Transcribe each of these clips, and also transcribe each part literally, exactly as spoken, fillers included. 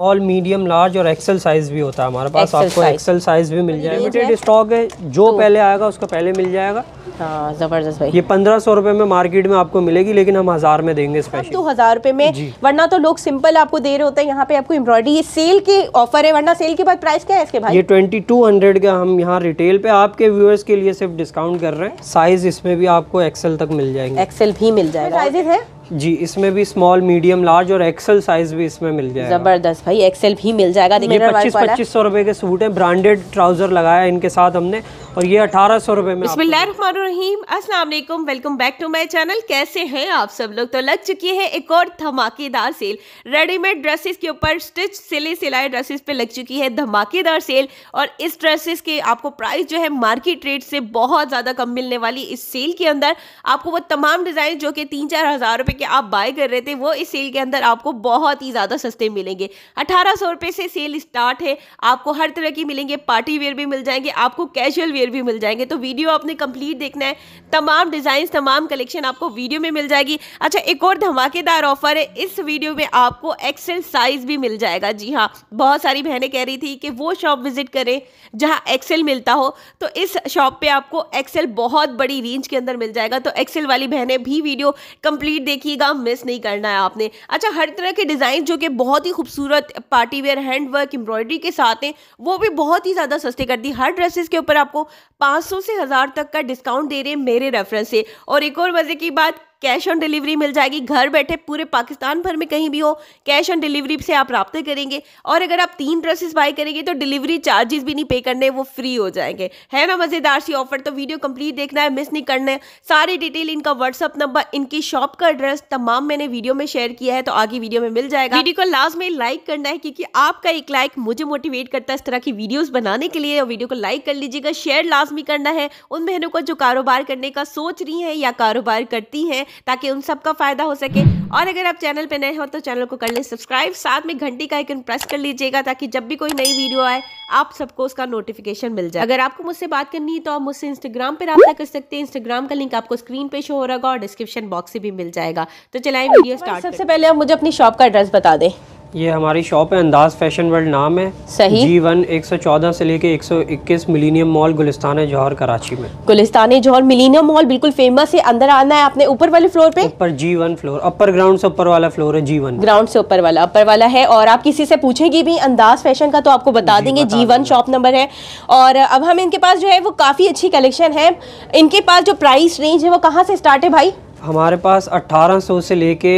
All medium large और XL size भी होता है हमारे पास। आपको एक्सेल साइज भी मिल जाएगा, लिमिटेड स्टॉक है, जो तो पहले आएगा उसका पहले मिल जाएगा। हाँ जबरदस्त भाई। ये पंद्रह सौ रुपए में मार्केट में आपको मिलेगी, लेकिन हम हजार में देंगे स्पेशल। दो हजार रुपए में, वरना तो लोग सिंपल आपको दे रहे होते हैं। यहाँ पे आपको एम्ब्रॉयडरी, ये सेल के ऑफर है, वरना सेल के बाद प्राइस क्या है इसके भाई? ये ट्वेंटी टू हंड्रेड का हम यहाँ रिटेल पे आपके व्यूअर्स के लिए सिर्फ डिस्काउंट कर रहे हैं। साइज इसमें भी आपको एक्सेल तक मिल जाएंगे। एक्सेल भी मिल जाएगा। साइजेस है जी, इसमें भी स्मॉल, मीडियम, लार्ज और एक्सेल साइज भी इसमें मिल जाएगा। जबरदस्त भाई, एक्सेल भी मिल जाएगा। ये पच्चीस पच्चीस सौ रुपए के सूट है, ब्रांडेड ट्राउजर लगाया इनके साथ हमने, और ये अठारह सौ रुपए में। बिस्मिल्लाहिर्रहमानिर्रहीम, अस्सलाम वालेकुम, welcome back to my channel. कैसे हैं आप सब लोग? तो लग चुकी है एक और धमाकेदार सेल। रेडीमेड ड्रेसेस के ऊपर स्टिच सिले सिलाए ड्रेसेस पे लग चुकी है धमाकेदार सेल, और इस ड्रेसेस के आपको प्राइस जो है मार्केट रेट से बहुत ज्यादा कम मिलने वाली इस सेल के अंदर। आपको वो तमाम डिजाइन जो कि तीन चार हजार रुपए के आप बाय कर रहे थे, वो इस सेल के अंदर आपको बहुत ही ज्यादा सस्ते मिलेंगे। अठारह सौ रुपए से सेल स्टार्ट है। आपको हर तरह की मिलेंगे, पार्टी वेयर भी मिल जाएंगे, आपको कैजुअल वेयर भी मिल जाएंगे। तो वीडियो आपने कंप्लीट देखना है, तमाम डिजाइन, तमाम कलेक्शन आपको वीडियो में मिल जाएगी। अच्छा, एक और धमाकेदार ऑफर है, इस वीडियो में आपको एक्सेल साइज भी मिल जाएगा। जी हाँ, बहुत सारी बहनें कह रही थी कि वो शॉप विजिट करें जहां एक्सेल मिलता हो, तो इस शॉप पे आपको एक्सेल बहुत बड़ी रेंज के अंदर मिल जाएगा। तो एक्सेल वाली बहनें भी वीडियो कंप्लीट देखिएगा, मिस नहीं करना है आपने। अच्छा, हर तरह के डिजाइन जो कि बहुत ही खूबसूरत party wear, hand work, embroidery के साथ हैं, वो भी बहुत ही ज्यादा सस्ते कर दी। हर ड्रेसेस के ऊपर आपको पाँच सौ से हजार तक का डिस्काउंट दे रहे हैं मेरे रेफरेंस से। और एक और मजे की बात, कैश ऑन डिलीवरी मिल जाएगी। घर बैठे पूरे पाकिस्तान भर में कहीं भी हो, कैश ऑन डिलीवरी से आप राब्ता करेंगे। और अगर आप तीन ड्रेसेस बाय करेंगे तो डिलीवरी चार्जेस भी नहीं पे करने, वो फ्री हो जाएंगे। है ना मजेदार सी ऑफर? तो वीडियो कंप्लीट देखना है, मिस नहीं करना है। सारी डिटेल, इनका व्हाट्सअप नंबर, इनकी शॉप का एड्रेस तमाम मैंने वीडियो में शेयर किया है, तो आगे वीडियो में मिल जाएगा। वीडियो को लास्ट में लाइक करना है, क्योंकि आपका एक लाइक मुझे मोटिवेट करता है इस तरह की वीडियोस बनाने के लिए। वीडियो को लाइक कर लीजिएगा, शेयर लाजमी करना है उन बहनों को जो कारोबार करने का सोच रही हैं या कारोबार करती हैं, ताकि उन सबका फायदा हो सके। और अगर आप चैनल पे नए हो तो चैनल को कर लें सब्सक्राइब, साथ में घंटी का आइकन प्रेस कर लीजिएगा, ताकि जब भी कोई नई वीडियो आए आप सबको उसका नोटिफिकेशन मिल जाए। अगर आपको मुझसे बात करनी है तो आप मुझसे इंस्टाग्राम पे राब्ता कर सकते हैं। इंस्टाग्राम का लिंक आपको स्क्रीन पे शो हो रहा होगा और डिस्क्रिप्शन बॉक्स से भी मिल जाएगा। तो चलाएं वीडियो स्टार्ट। सबसे पहले आप मुझे अपनी शॉप का एड्रेस बता दें। ये हमारी शॉप है, अंदाज फैशन वर्ल्ड नाम है। सही। जी वन एक सौ चौदह से लेके एक सौ इक्कीस मिलीनियम मॉल, गुलिस्तान जौहर, कराची में। गुलिस्तान जौहर मिलीनियम मॉल बिल्कुल फेमस है। अंदर आना है आपने ऊपर वाले फ्लोर पे। ऊपर G one floor, upper ground से ऊपर वाला फ्लोर है। जी वन ग्राउंड से ऊपर वाला अपर वाला है। और आप किसी से पूछेंगे भी अंदाज फैशन का तो आपको बता देंगे जी वन शॉप नंबर है। और अब हम इनके पास जो है वो काफी अच्छी कलेक्शन है। इनके पास जो प्राइस रेंज है वो कहाँ से स्टार्ट है भाई? हमारे पास अठारह सौ से लेके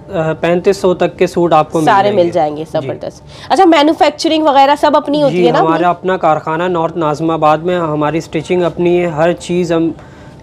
पैंतीस सौ तक के सूट आपको सारे मिल जाएंगे। जबरदस्त। अच्छा, मैन्युफैक्चरिंग वगैरह सब अपनी होती है ना? हमारा अपना कारखाना नॉर्थ नाज़िमाबाद में, हमारी स्टिचिंग अपनी है। हर चीज़ हम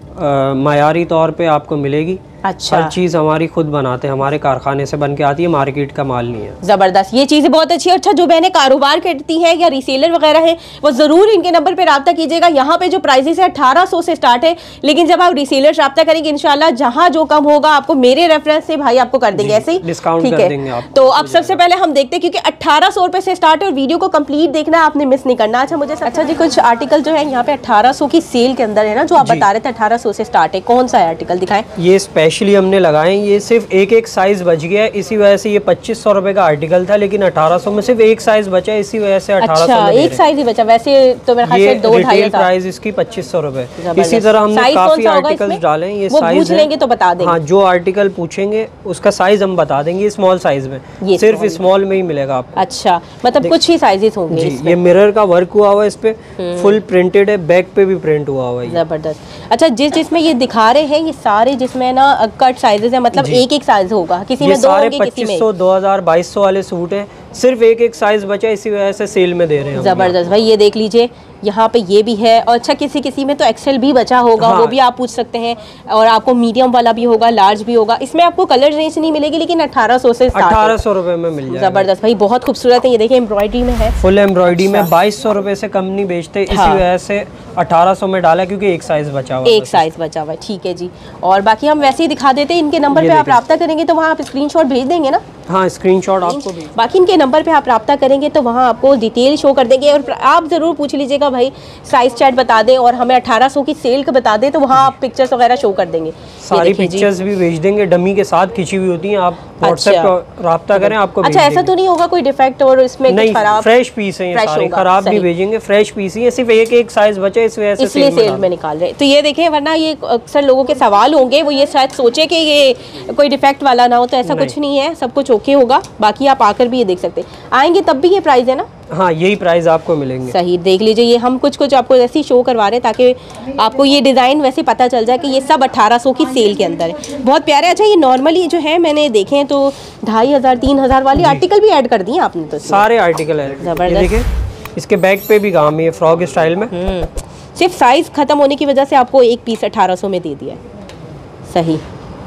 मायारी तौर पे आपको मिलेगी। अच्छा, हर चीज़ हमारी खुद बनाते हैं, हमारे कारखाने से बन के आती है, मार्केट का माल नहीं है। जबरदस्त, ये चीज़ें बहुत अच्छी है। अच्छा, जो बहनें कारोबार करती हैं या रीसेलर वगैरह हैं, वो जरूर इनके नंबर पे राब्ता कीजिएगा। यहाँ पे जो प्राइसेस है अठारह सौ से स्टार्ट है, लेकिन जब आप रीसेलर राब्ता करेंगे इंशाल्लाह जहाँ जो कम होगा आपको मेरे रेफरेंस से भाई आपको कर देंगे, ऐसे ही डिस्काउंट कर देंगे आप। तो अब सबसे पहले हम देखते हैं, क्योंकि अठारह सौ रुपए से स्टार्ट है और वीडियो को कंप्लीट देखना है, आपने मिस नहीं करना। अच्छा मुझे अच्छा जी, कुछ आर्टिकल जो है यहाँ पे अठारह सौ की सेल के अंदर है ना, जो आप बता रहे थे अठारह सौ से स्टार्ट है, कौन सा है आर्टिकल दिखाएं? ये स्पेशली हमने लगाए, ये सिर्फ एक एक साइज बच गया है, इसी वजह से ये पच्चीस सौ रुपए का आर्टिकल था, लेकिन अठारह सौ में सिर्फ एक साइज बचा है, इसी वजह से अठारह सौ में एक साइज ही बचा। वैसे तो मेरे ख्याल से दो ढाई रिटेल प्राइस इसकी पच्चीस सौ रुपए। इसी तरह हमने काफी आर्टिकल्स डाले हैं। ये साइज पूछ लेंगे तो बता देंगे। हाँ, जो आर्टिकल पूछेंगे उसका साइज हम बता देंगे। स्मॉल साइज में, सिर्फ स्मॉल में ही मिलेगा आपको। अच्छा, मतलब कुछ ही साइजेस होंगे। ये मिरर का वर्क हुआ हुआ है, इस पे फुल प्रिंटेड है, बैक पे भी प्रिंट हुआ हुआ है। जबरदस्त। अच्छा, जिस जिसमें ये दिखा रहे हैं ये सारे जिसमें ना कट साइजेस है, मतलब एक एक साइज होगा, किसी में दो होंगे, किसी में। पच्चीस सौ, दो हजार, बाईस सौ वाले सूट हैं, सिर्फ एक एक साइज बचा, इसी वजह से सेल में दे रहे हैं। जबरदस्त भाई, ये देख लीजिए यहाँ पे ये भी है। और अच्छा, किसी किसी में तो एक्सेल भी बचा होगा। हाँ। वो भी आप पूछ सकते हैं। और आपको मीडियम वाला भी होगा, लार्ज भी होगा। इसमें आपको कलर रेंज नहीं मिलेगी, लेकिन अठारह सौ से अठारह सौ रुपए में मिल जाएगा। जबरदस्त भाई, बहुत खूबसूरत है। ये देखिए एम्ब्रॉयडरी में है, फुल एम्ब्रॉयडरी में बाईस सौ रुपए से कम नहीं बेचते, इसी वजह से अठारह सौ में डाला, क्योंकि एक साइज बचा हुआ, एक साइज बचा हुआ है। ठीक है जी। और बाकी हम वैसे ही दिखा देते हैं। इनके नंबर पे आप राब्ता करेंगे तो वहाँ आप स्क्रीनशॉट भेज देंगे ना? हाँ, स्क्रीनशॉट आपको भी। बाकी इनके नंबर पे आप राब्ता करेंगे तो वहाँ आपको डिटेल शो कर देंगे। और आप जरूर पूछ लीजिएगा भाई साइज चैट बता दें, और हमें अठारह सौ की सेल का बता दें, तो वहाँ आप पिक्चर्स वगैरह शो कर देंगे। सारी पिक्चर्स भी भेज देंगे, डमी के साथ खींची हुई होती हैं, आप व्हाट्सएप पर राब्ता करें, आपको अच्छा ऐसा तो नहीं होगा कोई डिफेक्ट और इसमें नहीं, खराब? फ्रेश पीस है ये सारे, खराब नहीं भेजेंगे, फ्रेश पीस ही है, सिर्फ एक एक साइज बचे इस वजह से इसलिए सेल में निकाल रहे। तो ये देखें, वरना ये अक्सर लोगों के सवाल होंगे, वो ये शायद सोचे कि ये कोई डिफेक्ट वाला ना हो, तो ऐसा कुछ नहीं है, सब कुछ ओके होगा। बाकी आप आकर भी ये देख सकते हैं, आएंगे तब भी ये प्राइस है ना? हाँ, यही प्राइस आपको मिलेंगे। सही, देख लीजिए, ये हम कुछ कुछ आपको ऐसे ही शो करवा रहे हैं ताकि आपको ये डिज़ाइन वैसे पता चल जाए कि ये सब अठारह सौ की सेल के अंदर है, बहुत प्यारे। अच्छा, ये नॉर्मली जो है मैंने देखे हैं तो ढाई हज़ार तीन हज़ार वाली आर्टिकल भी ऐड कर दिए आपने, तो सारे आर्टिकल है जबरदस्त। देखिए इसके बैक पे भी काम है फ्रॉक स्टाइल में, सिर्फ साइज़ ख़त्म होने की वजह से आपको एक पीस अठारह सौ में दे दिया है। सही,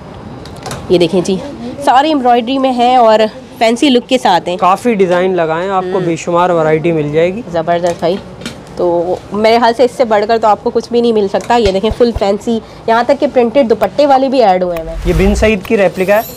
ये देखें जी, सारी एम्ब्रॉयडरी में है और फैंसी लुक के साथ हैं, काफ़ी डिज़ाइन लगाए हैं, आपको बेशुमार वैरायटी मिल जाएगी। ज़बरदस्त भाई, तो मेरे ख्याल से इससे बढ़कर तो आपको कुछ भी नहीं मिल सकता। ये देखें, फुल फैंसी, यहाँ तक कि प्रिंटेड दुपट्टे वाले भी ऐड हुए हैं। ये बिन सईद की रेप्लिका है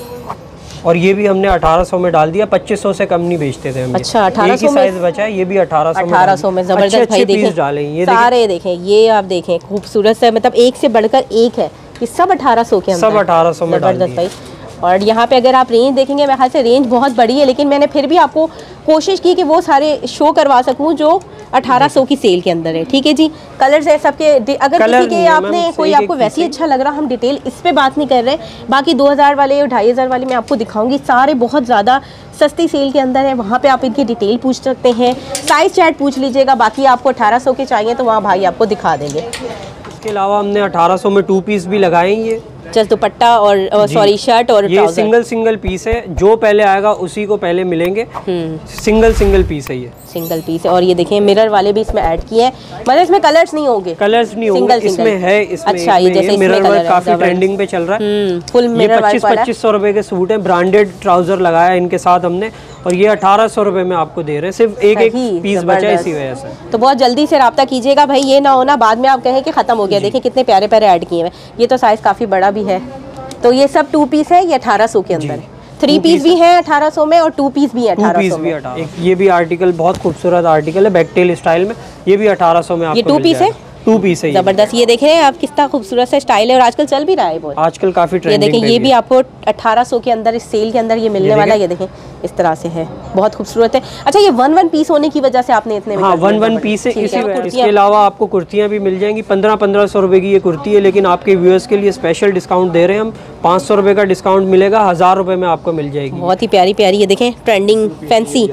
और ये भी हमने अठारह सौ में डाल दिया, पच्चीस सौ से कम नहीं बेचते थे हम। अच्छा, अठारह सौ में साइज बचा है, ये भी अठारह सौ अठारह सौ में ज़बरदस्त भाई। देखें डालें, ये सारे देखें, ये आप देखें खूबसूरत है, मतलब एक से बढ़कर एक है, ये सब अठारह सौ के अंदर, सब अठारह सौ में ज़बरदस्त भाई। और यहाँ पे अगर आप रेंज देखेंगे, मेरे ख्याल से रेंज बहुत बड़ी है, लेकिन मैंने फिर भी आपको कोशिश की कि वो सारे शो करवा सकूँ जो अठारह सौ की सेल के अंदर है। ठीक है जी, कलर्स है सबके, अगर किसी के आपने कोई आपको वैसे ही अच्छा लग रहा, हम डिटेल इस पे बात नहीं कर रहे, बाकी दो हज़ार वाले और ढाई हज़ार वाले मैं आपको दिखाऊंगी, सारे बहुत ज़्यादा सस्ती सेल के अंदर है, वहाँ पे आप इनकी डिटेल पूछ सकते हैं, साइज़ चैट पूछ लीजिएगा। बाकी आपको अठारह सौ के चाहिए तो वहाँ भाई आपको दिखा देंगे। इसके अलावा हमने अठारह सौ में टू पीस भी लगाए, ये जस्ट दुपट्टा और सॉरी शर्ट और ये सिंगल सिंगल पीस है, जो पहले आएगा उसी को पहले मिलेंगे, सिंगल सिंगल पीस है, ये सिंगल पीस है। और ये देखें, मिरर वाले भी इसमें ऐड किए हैं, मतलब इसमें कलर्स नहीं होंगे, कलर्स नहीं होंगे, इसमें है, इसमें अच्छा ये जैसे मिरर वर्क काफी ट्रेंडिंग पे चल रहा है, फुल मिरर वर्क पच्चीस पच्चीस सौ रुपए के सूट है, ब्रांडेड ट्राउजर लगाया इनके साथ हमने, और ये अठारह सौ रुपए में आपको दे रहे हैं, सिर्फ एक एक पीस बचा है, इसी वजह से। तो बहुत जल्दी से राब्ता कीजिएगा भाई, ये ना होना बाद में आप कहें कि खत्म हो गया। देखिए कितने प्यारे प्यारे ऐड किए हैं, ये तो साइज काफी बड़ा भी है। तो ये सब टू पीस है, ये अठारह सौ के अंदर है, थ्री पीस भी है अठारह सौ में और टू पीस भी है अठारह सौ में। एक ये भी आर्टिकल बहुत खूबसूरत आर्टिकल है, बैकटेल स्टाइल में, ये भी अठारह सौ में आपको ये टू पीस है, टू पीस है, जबरदस्त। ये देखें आप कितना खूबसूरत सा स्टाइल है और आजकल चल भी रहा है बहुत, आजकल काफी ट्रेंडिंग। ये देखें, ये भी आपको अठारह सौ के अंदर इस सेल के अंदर ये मिलने वाला है, ये देखें इस तरह से है, बहुत खूबसूरत है। अच्छा, ये वन वन पीस होने की वजह से आपने इतने में, हाँ वन वन पीस है, इसी इसके अलावा आपको कुर्तियाँ भी मिल जाएंगी, पंद्रह पंद्रह सौ रुपए की ये कुर्ती है, लेकिन आपके व्यूअर्स के लिए स्पेशल डिस्काउंट दे रहे हैं हम, पाँच सौ रुपए का डिस्काउंट मिलेगा, हजार रुपए में आपको मिल जाएगी। बहुत ही प्यारी प्यारी, ये देखें ट्रेंडिंग फैंसी,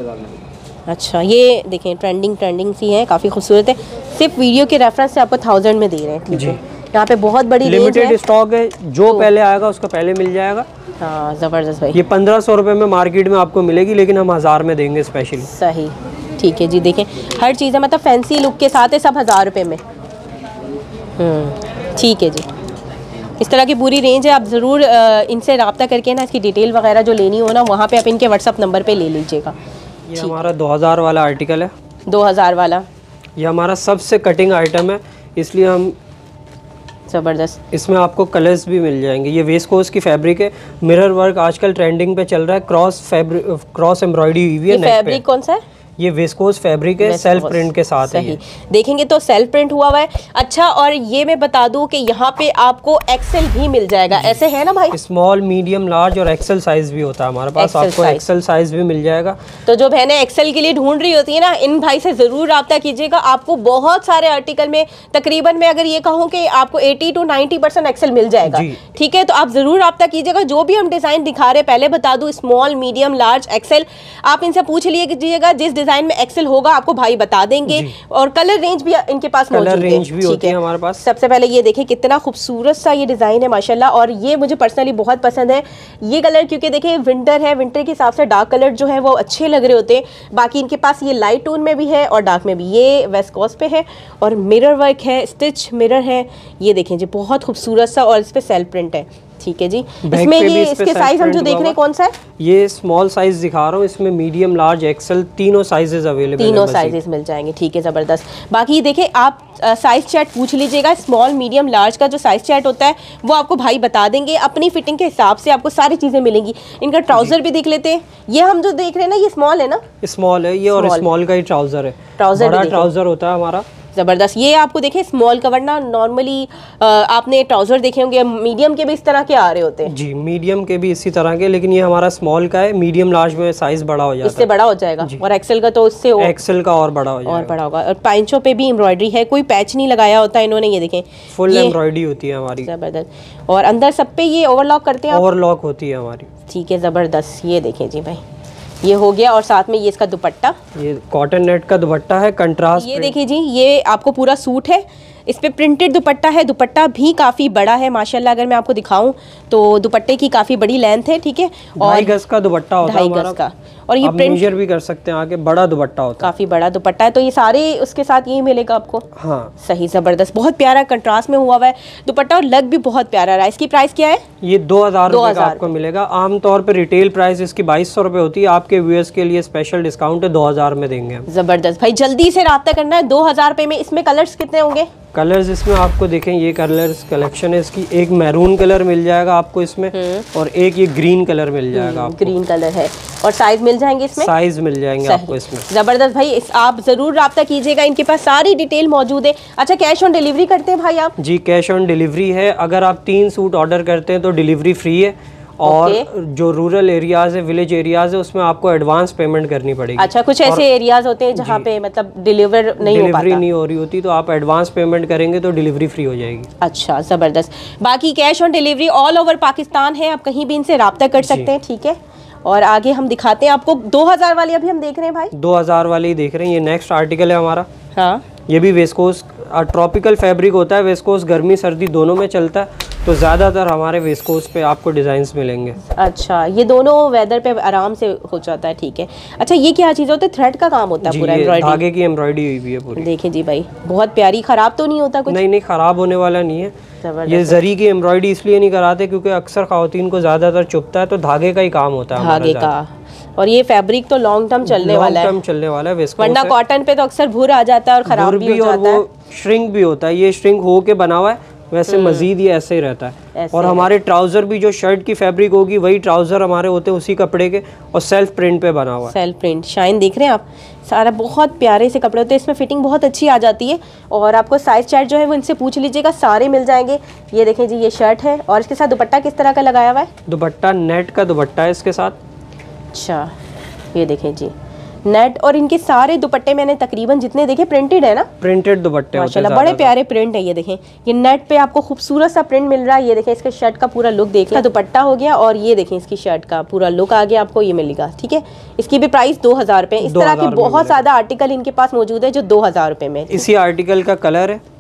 अच्छा ये देखें ट्रेंडिंग ट्रेंडिंग सी है, काफ़ी खूबसूरत है, सिर्फ वीडियो के रेफरेंस से आपको थाउजेंड में दे रहे हैं। ठीक है, यहाँ पे बहुत बड़ी लिमिटेड स्टॉक है, जो पहले आएगा उसको पहले मिल जाएगा। हाँ ज़बरदस्त भाई, ये पंद्रह सौ रुपये में मार्केट में आपको मिलेगी, लेकिन हम हज़ार में देंगे स्पेशली। सही, ठीक है जी, देखें हर चीज़ है, मतलब फैंसी लुक के साथ है, सब हज़ार रुपये में। ठीक है जी, इस तरह की पूरी रेंज है, आप ज़रूर इनसे रब्ता करके ना इसकी डिटेल वगैरह जो लेनी हो ना, वहाँ पे आप इनके व्हाट्सअप नंबर पे ले लीजिएगा। ये हमारा दो हज़ार वाला आर्टिकल है, दो हज़ार वाला, ये हमारा सबसे कटिंग आइटम है, इसलिए हम ज़बरदस्त, इसमें आपको कलर्स भी मिल जाएंगे। ये वेस्कोस की फैब्रिक है, मिरर वर्क आजकल ट्रेंडिंग पे चल रहा है, क्रॉस फैब्रिक क्रॉस एम्ब्रॉयडरी हुई है। फैब्रिक कौन सा है? ये वेस्कोस फैब्रिक है, सेल्फ प्रिंट के साथ है। देखेंगे तो सेल्फ प्रिंट हुआ हुआ है। अच्छा, और ये मैं बता दूं कि यहाँ पे आपको एक्सेल भी मिल जाएगा, ऐसे है ना भाई? स्मॉल, मीडियम, लार्ज और एक्सेल साइज भी होता है हमारे पास, आपको एक्सेल साइज भी मिल जाएगा। तो जो बहनें एक्सेल के लिए ढूंढ रही होती है ना, इन भाई से जरूर रब्ता कीजिएगा, आपको बहुत सारे आर्टिकल में तकरीबन मैं अगर ये कहूँ कि आपको अस्सी टू नब्बे परसेंट एक्सेल मिल जाएगा। ठीक है, तो आप जरूर रब्ता कीजिएगा। जो भी हम डिजाइन दिखा रहे, पहले बता दूं, स्मॉल, मीडियम, लार्ज, एक्सेल, आप इनसे पूछ लीजिएगा, जिस डिजाइन में एक्सेल होगा आपको भाई बता देंगे। और कलर रेंज भी इनके पास मौजूद है, कलर रेंज भी होती है हमारे पास। सबसे पहले ये देखें कितना खूबसूरत सा ये डिजाइन है माशाल्लाह, और ये मुझे पर्सनली बहुत पसंद है ये कलर, क्योंकि देखें विंटर है, विंटर के हिसाब से डार्क कलर जो है वो अच्छे लग रहे होते हैं। बाकी इनके पास ये लाइट टोन में भी है और डार्क में भी, ये वेस्कोस पे है और मिरर वर्क है, स्टिच मिरर है, ये देखें जी बहुत खूबसूरत सा, और इस पे सेल्फ प्रिंट है। ठीक है जी, इसमें ये इसके साइज हम जो देख रहे हैं कौन सा है? ये स्मॉल साइज दिखा रहा हूँ, इसमें मीडियम, लार्ज, एक्सेल तीनों साइजेस अवेलेबल हैं, तीनों साइजेस मिल जाएंगे। ठीक है, ज़बरदस्त। बाकी देखें आप साइज चैट पूछ लीजिएगा, स्मॉल, मीडियम, लार्ज का जो साइज चैट होता है वो आपको भाई बता देंगे, अपनी फिटिंग के हिसाब से आपको सारी चीज़ें मिलेंगी। इनका ट्राउजर भी देख लेते हैं, ये हम जो देख रहे हैं ना, ये स्मॉल है ना? स्मॉल है ये, और स्मॉल का ही ट्राउजर है, ट्राउजर बड़ा ट्राउजर होता है हमारा, जबरदस्त। ये आपको देखें स्मॉल कवर ना, नॉर्मली आपने ट्राउजर देखे होंगे मीडियम के भी इस तरह के आ रहे होते हैं। जी, मीडियम के भी इसी तरह के, लेकिन ये हमारा स्मॉल का है। मीडियम लार्ज में साइज बड़ा हो जाता है, इससे बड़ा हो जाएगा। और एक्सेल का तो इससे एक्सेल का और बड़ा हो जाएगा, और बड़ा होगा। और पैंचों पे भी एम्ब्रॉयडरी है, कोई पैच नहीं लगाया होता इन्होंने। ये देखें फुल एम्ब्रॉयडरी होती है हमारी, जबरदस्त। और अंदर सब पे ये ओवरलॉक करते हैं, ओवरलॉक होती है हमारी। ठीक है, जबरदस्त। ये देखें जी भाई, ये हो गया। और साथ में ये इसका दुपट्टा, ये कॉटन नेट का दुपट्टा है, कंट्रास्ट। ये देखिए जी, ये आपको पूरा सूट है, इस पे प्रिंटेड दुपट्टा है। दुपट्टा भी काफ़ी बड़ा है माशाल्लाह। अगर मैं आपको दिखाऊं तो दुपट्टे की काफ़ी बड़ी लेंथ है, ठीक है। और ढाई गज का दुपट्टा होता है हमारा का। और ये आप मेजर भी कर सकते हैं आगे, बड़ा दुपट्टा होता है, काफ़ी बड़ा दुपट्टा है। तो ये सारे उसके साथ यही मिलेगा आपको। हाँ, सही, ज़बरदस्त, बहुत प्यारा कंट्रास्ट में हुआ हुआ है दुपट्टा और लग भी बहुत प्यारा रहा है। इसकी प्राइस क्या है? ये दो हज़ार रुपये का आपको मिलेगा। आमतौर पे रिटेल प्राइस इसकी बाईस सौ रुपये होती है, आपके व्यूअर्स के लिए स्पेशल डिस्काउंट है, दो हज़ार में देंगे हम। ज़बरदस्त भाई, जल्दी से रब्ता करना है। दो हज़ार रुपये में इसमें कलर्स कितने होंगे? कलर्स इसमें आपको देखें, ये कलर्स कलेक्शन है इसकी। एक मैरून कलर मिल जाएगा आपको इसमें, और एक ये ग्रीन कलर मिल जाएगा आपको। ग्रीन कलर है। और साइज मिल जाएंगे इसमें? साइज मिल जाएंगे आपको इसमें। जबरदस्त भाई, इस आप जरूर रब्ता कीजिएगा, इनके पास सारी डिटेल मौजूद है। अच्छा, कैश ऑन डिलीवरी करते हैं भाई आप? जी, कैश ऑन डिलीवरी है। अगर आप तीन सूट ऑर्डर करते हैं तो डिलीवरी फ्री है, और जो रूरल एरियाज है, विलेज एरियाज है, उसमें आपको एडवांस पेमेंट करनी पड़ेगी। अच्छा, कुछ ऐसे एरियाज होते हैं जहाँ पे मतलब डिलीवर नहीं हो पाता, डिलीवरी नहीं हो रही होती, तो आप एडवांस पेमेंट करेंगे तो डिलीवरी फ्री हो जाएगी। अच्छा, ज़बरदस्त। बाकी cash on delivery all over Pakistan है, आप कहीं भी इनसे रब्ता कर सकते हैं, ठीक है। और आगे हम दिखाते हैं आपको दो हज़ार वाली, अभी हम देख रहे हैं भाई, दो हज़ार वाली ही देख रहे हैं। ये नेक्स्ट आर्टिकल है हमारा। हाँ, ये भी वेस्कोस ट्रॉपिकल फैब्रिक होता है। वेस्कोस गर्मी सर्दी दोनों में चलता है, तो ज़्यादातर हमारे वेस्कोस पे आपको डिज़ाइंस मिलेंगे। अच्छा, ये दोनों वेदर पे आराम से हो जाता है, ठीक है। अच्छा, ये क्या चीज़ होता है? थ्रेड का काम होता है पूरा, एम्ब्रॉयडरी, देखिए की एम्ब्रॉयडरी हुई भी है पूरी। देखिए जी भाई, बहुत प्यारी। खराब तो नहीं होता कुछ? नहीं नहीं, खराब होने वाला नहीं है। ये जरी की एम्ब्रॉयडरी इसलिए नहीं कराते क्योंकि अक्सर खवातीन को ज़्यादातर चुभता है, तो धागे का ही काम होता है, धागे का। और ये फैब्रिक तो लॉन्ग टर्म चलने वाला है, लॉन्ग टर्म चलने वाला है। वरना कॉटन पे तो अक्सर भूर आ जाता है और खराब भी हो जाता है, वो श्रिंक भी होता है। ये श्रिंक हो के बना हुआ है, वैसे मजीद ये ऐसे ही रहता है। और हमारे ट्राउजर भी जो शर्ट की फैब्रिक होगी वही ट्राउजर हमारे होते हैं उसी कपड़े के, और सेल्फ प्रिंट पे बना हुआ है। सेल्फ प्रिंट, शाइन देख रहे हैं आप, सारा बहुत प्यारे से कपड़े होते हैं। इसमें फिटिंग बहुत अच्छी आ जाती है। और आपको साइज चार्ट जो है वो इनसे पूछ लीजिएगा, सारे मिल जाएंगे। ये देखें जी, ये शर्ट है और इसके साथ दुपट्टा किस तरह का लगाया हुआ है? दुपट्टा नेट का दुपट्टा है इसके साथ। अच्छा, ये देखें जी, नेट। और इनके सारे दुपट्टे मैंने तकरीबन जितने देखे प्रिंटेड है ना, प्रिंटेड दुपट्टे माशाल्लाह, बड़े प्यारे प्रिंट है। ये देखें, ये नेट पे आपको खूबसूरत सा प्रिंट मिल रहा है। ये देखें, इसके शर्ट का पूरा लुक देख लें, दुपट्टा हो गया, और ये देखें इसकी शर्ट का पूरा लुक आ गया, आपको ये मिलेगा, ठीक है। इसकी भी प्राइस दो हज़ार रुपये। इस तरह के बहुत ज़्यादा आर्टिकल इनके पास मौजूद है जो दो हज़ार रुपये में। इसी आर्टिकल का कलर है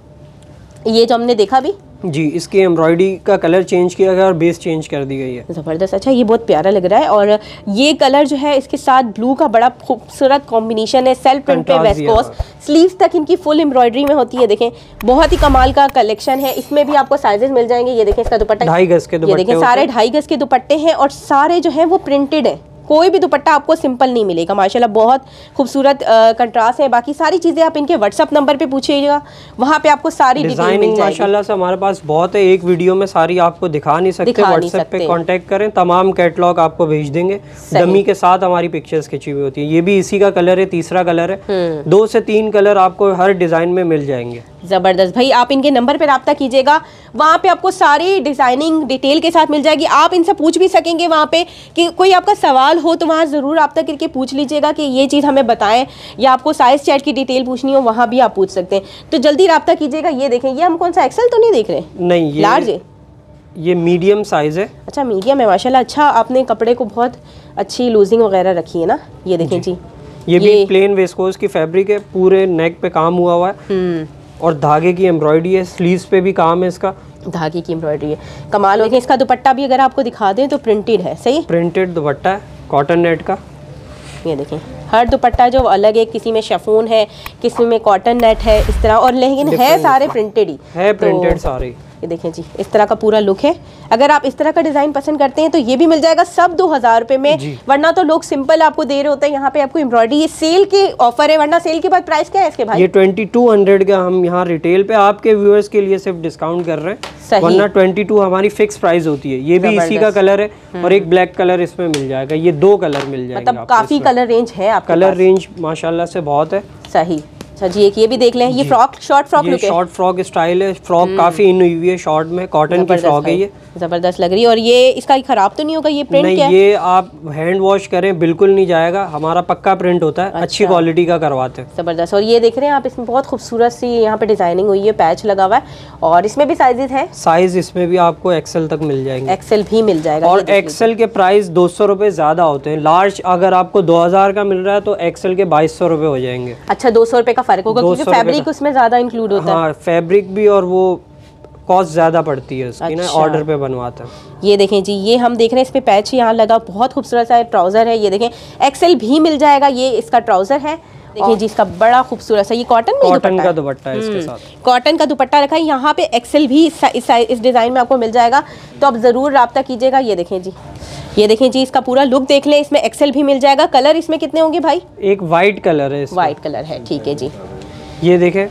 ये जो हमने देखा भी जी, इसकी एम्ब्रॉयडरी का कलर चेंज किया गया और बेस चेंज कर दी गई है। ज़बरदस्त। अच्छा, ये बहुत प्यारा लग रहा है। और ये कलर जो है इसके साथ ब्लू का बड़ा खूबसूरत कॉम्बिनेशन है। सेल्फ प्रिंट पे वेस्कोस, स्लीव्स तक इनकी फुल एम्ब्रॉयडरी में होती है। देखें, बहुत ही कमाल का कलेक्शन है। इसमें भी आपको साइजेस मिल जाएंगे। ये देखें, इसका दुपट्टा ढाई गज के दुपट्टे, ये देखें सारे ढाई गज के दुपट्टे हैं और सारे जो है वो प्रिंटेड है। कोई भी दुपट्टा आपको सिंपल नहीं मिलेगा, माशाल्लाह बहुत खूबसूरत कंट्रास्ट है। बाकी सारी चीज़ें आप इनके व्हाट्सअप नंबर पे पूछिएगा, वहाँ पे आपको सारी डिटेल मिल जाएगी। माशाल्लाह से हमारे पास बहुत है, एक वीडियो में सारी आपको दिखा नहीं सकते। व्हाट्सएप पे कांटेक्ट करें, तमाम कैटलॉग आपको भेज देंगे, डमी के साथ हमारी पिक्चर्स खिंची हुई होती है। ये भी इसी का कलर है, तीसरा कलर है। दो से तीन कलर आपको हर डिज़ाइन में मिल जाएंगे। ज़बरदस्त भाई, आप इनके नंबर पे रब्ता कीजिएगा, वहाँ पे आपको सारी डिज़ाइनिंग डिटेल के साथ मिल जाएगी। आप इनसे पूछ भी सकेंगे वहाँ पे कि कोई आपका सवाल हो तो वहाँ ज़रूर रब्ता करके पूछ लीजिएगा कि ये चीज़ हमें बताएं, या आपको साइज़ चार्ट की डिटेल पूछनी हो वहाँ भी आप पूछ सकते हैं। तो जल्दी रब्ता कीजिएगा। ये देखें, ये हम कौन सा एक्सेल तो नहीं देख रहे? नहीं, ये लार्ज है, ये मीडियम साइज़ है। अच्छा, मीडियम है, माशाल्लाह। अच्छा, आपने कपड़े को बहुत अच्छी लूजिंग वगैरह रखी है ना। ये देखें जी, ये भी प्लेन वेस्कोस की फैब्रिक है, पूरे नेक पे काम हुआ हुआ है और धागे की एम्ब्रॉयडरी है। स्लीव्स पे भी काम है, इसका धागे की एम्ब्रॉयडरी है, कमाल हो गया। इसका दुपट्टा भी अगर आपको दिखा दें तो प्रिंटेड है, सही प्रिंटेड दुपट्टा है, कॉटन नेट का। ये देखें, हर दुपट्टा जो अलग है, किसी में शिफॉन है, किसी में कॉटन नेट है, इस तरह। और लेकिन है सारे प्रिंटेड ही है, प्रिंटेड सारे। ये देखें जी, इस तरह का पूरा लुक है। अगर आप इस तरह का डिज़ाइन पसंद करते हैं तो ये भी मिल जाएगा, सब दो हज़ार रुपये में। वरना तो लोग सिंपल आपको दे रहे होते हैं, यहाँ पे आपको एम्ब्रॉयडरी। ये सेल के ऑफर है, वरना सेल के बाद प्राइस क्या है इसके भाई? ये ट्वेंटी टू हंड्रेड का हम यहाँ रिटेल पे आपके व्यूअर्स के लिए सिर्फ डिस्काउंट कर रहे हैं, वरना ट्वेंटी टू हमारी फिक्स प्राइस होती है। ये भी इसी का कलर है और एक ब्लैक कलर इसमें मिल जाएगा। ये दो कलर मिल जाएंगे, मतलब काफ़ी कलर रेंज है आपके कलर रेंज माशाल्लाह से बहुत है। सही, अच्छा जी, एक ये भी देख लें, ये फ्रॉक शॉर्ट फ्रॉक लुक है, शॉर्ट फ्रॉक स्टाइल है, फ्रॉक काफी इन हुई है शॉर्ट में, कॉटन की फ्रॉक है, ये जबरदस्त लग रही है। और ये इसका खराब तो नहीं होगा, ये प्रिंट नहीं, क्या है? ये आप हैंड वॉश करें बिल्कुल नहीं जाएगा, हमारा पक्का प्रिंट होता है। अच्छा। अच्छी क्वालिटी का करवाते हैं। जबरदस्त। और ये देख रहे हैं आप, इसमें बहुत खूबसूरत सी यहाँ पे डिजाइनिंग हुई है, पैच लगा हुआ है, और इसमें भी साइजेस है। साइज इसमें भी आपको एक्सेल तक मिल जाएंगे, एक्सेल भी मिल जाएगा। और एक्सेल के प्राइस दो सौ रुपए ज्यादा होते हैं। लार्ज अगर आपको दो हजार का मिल रहा है तो एक्सेल के बाईस सौ रुपए हो जाएंगे। अच्छा, दो सौ रुपए का फर्क होगा क्योंकि फैब्रिक उसमें ज्यादा इंक्लूड होता है। हाँ, फैब्रिक भी, और वो कॉस्ट ज्यादा पड़ती है उसकी ना, ऑर्डर पे बनवाते हैं। ये देखें जी, ये हम देख रहे हैं इस पे पैच यहाँ लगा, बहुत खूबसूरत सा ट्राउजर है। ये देखें, एक्सेल भी मिल जाएगा, ये इसका ट्राउजर है। देखिए जी, इसका बड़ा खूबसूरत सा, ये कॉटन में कॉटन का दुपट्टा है इसके साथ, कॉटन का दुपट्टा रखा है। यहाँ पे एक्सेल भी इस, इस, इस डिजाइन में आपको मिल जाएगा, तो आप जरूर राब्ता कीजिएगा। ये देखें जी, ये देखें जी, इसका पूरा लुक देख लें, इसमें एक्सेल भी मिल जाएगा। कलर इसमें कितने होंगे भाई? एक वाइट कलर है, वाइट कलर है, ठीक है जी। ये देखें,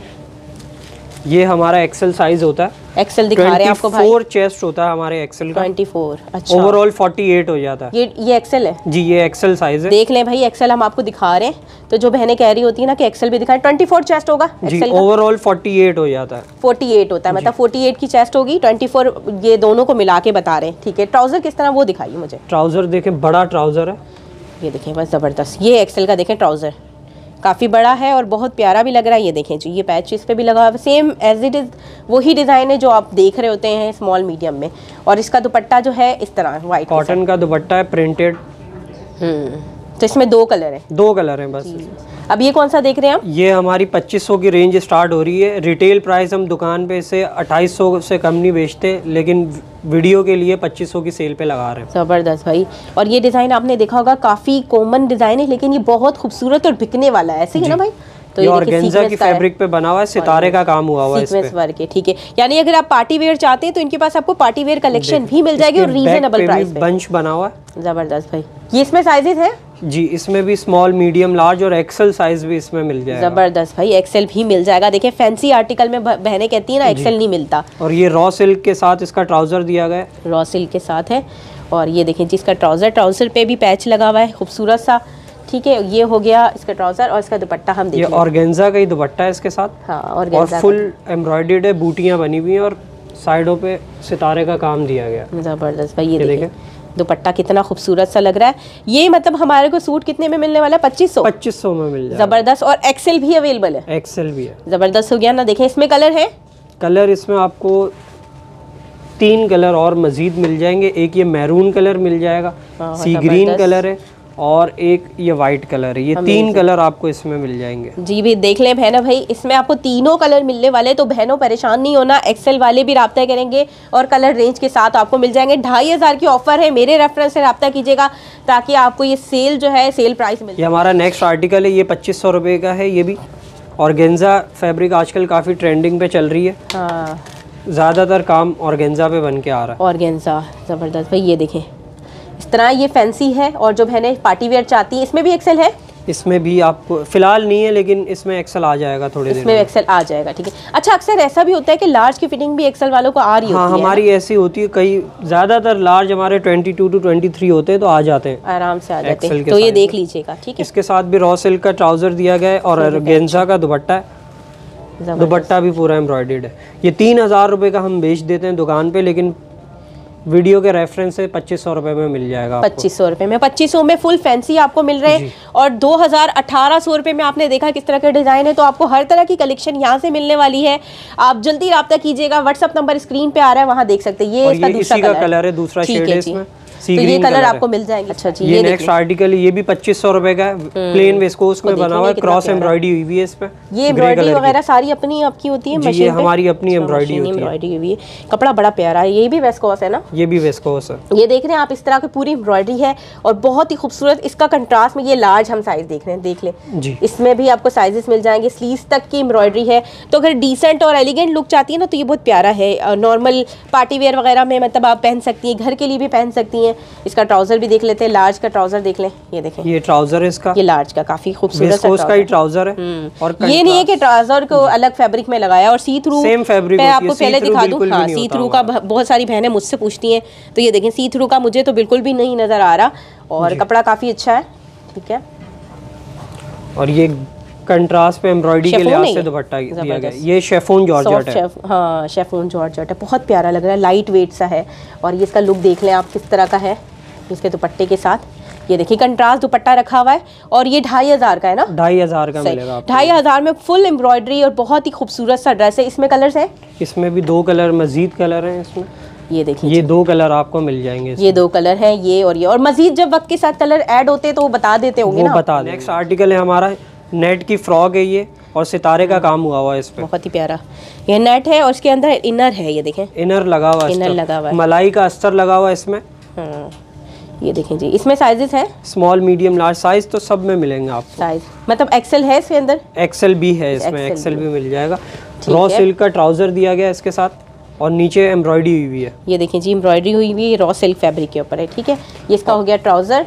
ये हमारा एक्सेल साइज होता है, एक्सेल दिखा रहे हैं आपको भाई, चौबीस चेस्ट होता है हमारे एक्सेल का, चौबीस। अच्छा, ओवरऑल अड़तालीस हो जाता है। ये ये एक्सेल है जी, ये एक्सेल साइज है। देख लें भाई, एक्सेल हम आपको दिखा रहे हैं, तो जो बहनें कह रही होती है ना कि एक्सेल भी दिखाएं, चौबीस चेस्ट होगा जी, ओवरऑल अड़तालीस हो जाता है, अड़तालीस होता है, मतलब अड़तालीस की चेस्ट होगी, चौबीस ये दोनों को मिला के बता रहे हैं, ठीक है। ट्राउजर किस तरह, वो दिखाइए मुझे। ट्राउजर देखें, बड़ा ट्राउजर है, ये देखें बस जबरदस्त। ये एक्सेल का देखें ट्राउजर, काफ़ी बड़ा है और बहुत प्यारा भी लग रहा है। ये देखें जी, ये पैच इस पे भी लगा हुआ है, सेम एज इट इज़ वही डिज़ाइन है जो आप देख रहे होते हैं स्मॉल मीडियम में। और इसका दुपट्टा जो है इस तरह वाइट कॉटन का दुपट्टा है, प्रिंटेड। हम्म तो इसमें दो कलर है, दो कलर हैं बस। अब ये कौन सा देख रहे हैं आप? ये हमारी पच्चीस सौ की रेंज स्टार्ट हो रही है। रिटेल प्राइस हम दुकान पे इसे अट्ठाईस सौ से कम नहीं बेचते, लेकिन वीडियो के लिए पच्चीस सौ की सेल पे लगा रहे हैं। ज़बरदस्त भाई। और ये डिज़ाइन आपने देखा होगा, काफ़ी कॉमन डिज़ाइन है, लेकिन ये बहुत खूबसूरत और बिकने वाला है, ऐसे ही है ना भाई? तो ये ऑर्गेन्जा की फैब्रिक पे बना हुआ है, सितारे का काम हुआ हुआ है सीक्वेंस वर्क है, ठीक है। यानी अगर आप पार्टी वेयर चाहते हैं तो इनके पास आपको पार्टी वेयर कलेक्शन भी मिल जाएगी और रीजनेबल प्राइस पे। बंच बना हुआ है, जबरदस्त भाई। ये इसमें साइजेस है जी, इसमें भी स्मॉल, मीडियम, लार्ज और एक्सेल साइज भी इसमें मिल जाएगा। जबरदस्त भाई, एक्सेल भी मिल जाएगा। देखिए फैंसी आर्टिकल में बहनें कहती हैं ना एक्सेल नहीं मिलता। और ये रॉ सिल्क के साथ इसका ट्राउजर दिया गया है, रॉ सिल्क के साथ है। और ये देखें जी, इसका ट्राउजर, ट्राउजर पे भी पैच लगा हुआ है खूबसूरत सा, ठीक है। ये हो गया इसका ट्राउजर, और इसका दुपट्टा हम देखिए, ये ऑर्गेन्जा का ही दुपट्टा है इसके साथ। हाँ, और फुल एम्ब्रॉयडर्ड है, बूटियां बनी हुई हैं और साइडों पे सितारे का काम दिया गया। जबरदस्त भाई, ये देखिए दुपट्टा कितना खूबसूरत सा लग रहा है। ये मतलब हमारे को सूट कितने में मिलने वाला है? पच्चीस सौ पच्चीस सौ में मिल जाएगा। जबरदस्त। और एक्सेल भी अवेलेबल है? एक्सेल भी है। जबरदस्त हो गया ना। देखें इसमें कलर है, कलर इसमें आपको तीन कलर और मजीद मिल जाएंगे। एक ये मैरून कलर मिल जाएगा, सी ग्रीन कलर है, और एक ये वाइट कलर है। ये तीन कलर आपको इसमें मिल जाएंगे। जी भी देख लें बहना भाई, इसमें आपको तीनों कलर मिलने वाले, तो बहनों परेशान नहीं होना। एक्सेल वाले भी राब्ता करेंगे और कलर रेंज के साथ आपको मिल जाएंगे। ढाई हज़ार की ऑफर है, मेरे रेफरेंस से राब्ता कीजिएगा ताकि आपको ये सेल जो है सेल प्राइस मिल। ये हमारा नेक्स्ट आर्टिकल है, ये पच्चीस सौ रुपये का है। ये भी ऑर्गेन्जा फैब्रिक आजकल काफ़ी ट्रेंडिंग पे चल रही है। हाँ, ज़्यादातर काम ऑर्गेन्जा पे बन के आ रहा है। ऑर्गेन्जा ज़बरदस्त भाई। ये देखें इस तरह ये फैंसी है, और जो बहनें पार्टी वेयर चाहती हैं, इसमें भी एक्सेल है? इसमें भी आपको फिलहाल नहीं है, लेकिन इसमें एक्सेल आ जाएगा थोड़े दिन में। एक्सेल आ जाएगा, ठीक है। अच्छा, अक्सर ऐसा भी होता है कि लार्ज की फिटिंग भी एक्सेल वालों को आ रही हाँ, होती है। हमारी ऐसी होती है, कई ज़्यादातर लार्ज हमारे बाईस टू तेईस होते हैं, तो आ जाते हैं आराम से आ जाते हैं। तो ये देख लीजिएगा, ठीक है। इसके साथ भी रॉ सिल्क का ट्राउजर दिया गया है और ऑर्गेन्जा का दुपट्टा है। दुपट्टा भी पूरा एम्ब्रॉयडर्ड है। ये तीन हज़ार रुपये का हम बेच देते हैं दुकान पे, लेकिन वीडियो के रेफरेंस से पच्चीस सौ रुपये में मिल जाएगा। पच्चीस सौ रुपये में, पच्चीस सौ में फुल फैंसी आपको मिल रहे हैं। और दो हज़ार अठारह सौ रुपये में आपने देखा किस तरह के डिज़ाइन है, तो आपको हर तरह की कलेक्शन यहाँ से मिलने वाली है। आप जल्दी रब्ता कीजिएगा, व्हाट्सअप नंबर स्क्रीन पे आ रहा है, वहाँ देख सकते हैं। ये इसका दूसरा कलर है, दूसरा शेड है इसमें, तो ये कलर आपको मिल जाएंगे। अच्छा जी, ये नेक्स्ट आर्टिकल है, ये भी पच्चीस सौ रुपए का है, प्लेन वेस्कोस में बना हुआ है, क्रॉस एम्ब्रॉयडरी हुई हुई है इस पे। ये एम्ब्रॉयडरी वगैरह सारी अपनी आपकी होती है मशीन पे? ये हमारी अपनी एम्ब्रॉयडरी होती है। एम्ब्रॉयडरी हुई है, कपड़ा बड़ा प्यारा है। ये भी वेस्कोस है ना? ये भी वेस्कोस है। ये देख रहे हैं आप, इस तरह की पूरी एम्ब्रॉयडरी है और बहुत ही खूबसूरत। इसका कंट्रास्ट में ये लार्ज हम साइज देख रहे हैं, देख लें जी। इसमें भी आपको साइजेस मिल जाएंगे, स्लीव्स तक की एम्ब्रॉयडरी है। तो अगर डिसेंट और एलिगेंट लुक चाहती है ना, तो ये बहुत प्यारा है। नॉर्मल पार्टी वेयर वगैरह में मतलब आप पहन सकती हैं, घर के लिए भी पहन सकती हैं। इसका ट्राउजर भी देख लेते हैं, लार्ज का ट्राउजर देख लें। ये देखें, ये ट्राउजर है इसका, ये लार्ज का काफी खूबसूरत सा का ही ट्राउजर है। और ये नहीं है कि ट्राउजर को अलग फैब्रिक में लगाया और सी थ्रू सेम फैब्रिक। मैं आपको पहले दिखा दूं, हाँ, सी थ्रू का बहुत सारी बहनें मुझसे पूछती हैं, तो ये देखें सी थ्रू का मुझे तो बिल्कुल भी नहीं नजर आ रहा, और कपड़ा काफी अच्छा है, ठीक है। और ये कंट्रास्ट पे एम्ब्रॉयडरी के लिहाज से दुपट्टा दिया गया। ये शेफून जॉर्जेट है। शेफ, हाँ शेफून जॉर्जेट है, बहुत प्यारा लग रहा है, लाइट वेट सा है। और ये इसका लुक देख लें आप किस तरह का है इसके दुपट्टे के साथ। ये देखिए कंट्रास्ट दुपट्टा रखा हुआ है और ये ढाई हजार का है ना, ढाई हजार का मिलेगा आपको। ढाई हजार में फुल एम्ब्रॉयडरी और बहुत ही खूबसूरत सा ड्रेस है। इसमें कलर्स है, इसमें भी दो कलर मजीद कलर हैं इसमें। ये देखिए ये दो कलर आपको मिल जाएंगे। ये दो कलर हैं, ये और ये, और मजीद जब वक्त के साथ कलर ऐड होते हैं तो वो बता देते होंगे ना। बता दें। नेक्स्ट आर्टिकल है हमारा नेट की फ्रॉक है ये, और सितारे का काम हुआ हुआ है इस पे। बहुत ही प्यारा ये नेट है और इसके अंदर इनर है, ये देखें इनर लगा हुआ है, इनर लगा हुआ है, मलाई का अस्तर लगा हुआ है इसमें। हाँ ये देखें जी। इसमें साइजेस हैं स्मॉल मीडियम लार्ज साइज तो सब में मिलेंगे आपको। साइज मतलब एक्सेल है इसके अंदर, एक्सेल भी है इसमें, एक्सेल भी मिल जाएगा। रॉ सिल्क का ट्राउजर दिया गया इसके साथ और नीचे एम्ब्रॉयडरी हुई हुई है। ये देखें जी एम्ब्रॉयडरी हुई हुई है, रॉ सिल्क फैब्रिक के ऊपर है, ठीक है। ये इसका हो गया ट्राउजर।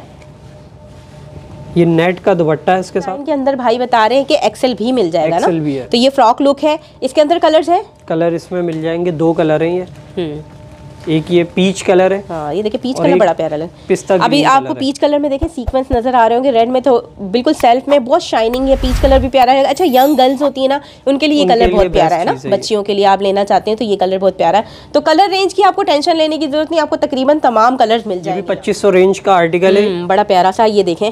ये नेट का दुपट्टा है इसके साथ। के अंदर भाई बता रहे हैं कि एक्सेल भी मिल जाएगा ना, एक्सेल भी है। तो ये फ्रॉक लुक है। इसके अंदर कलर्स है, कलर इसमें मिल जाएंगे, दो कलर हैं ये। एक ये पीच कलर है, हाँ ये देखिए पीच कलर बड़ा प्यारा लग पिस्ता। अभी आपको पीच कलर में देखें सीक्वेंस नजर आ रहे होंगे, रेड में तो बिल्कुल सेल्फ में बहुत शाइनिंग है। पीच कलर भी प्यारा है। अच्छा यंग गर्ल्स होती है ना, उनके लिए ये कलर बहुत प्यारा है ना, बच्चियों के लिए आप लेना चाहते हैं तो ये कलर बहुत प्यारा है। तो कलर रेंज की आपको टेंशन लेने की जरूरत नहीं, आपको तकरीबन तमाम कलर्स मिल जाएंगे। पच्चीस सौ रेंज का आर्टिकल है, बड़ा प्यारा सा। ये देखें,